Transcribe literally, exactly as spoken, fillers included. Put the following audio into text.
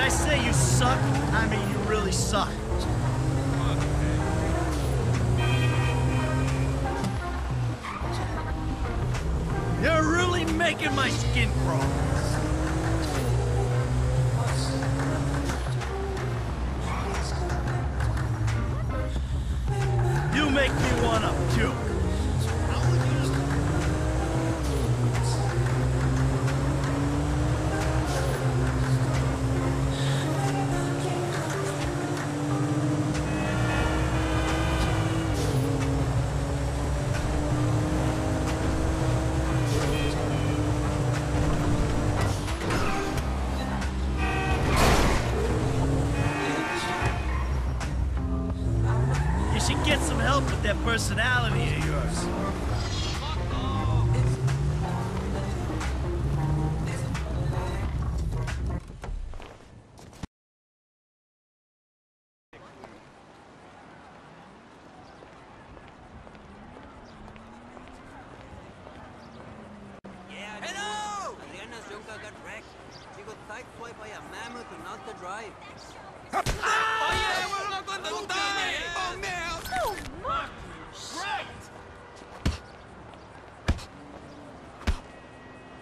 I say you suck, I mean you really suck. You're really making my skin crawl. You make me wanna puke. Get some help with that personality of yours. Yeah, hello! Adriana's Junker got wrecked. She got sideswiped by a mammoth and not the drive. Oye, we're not going to die!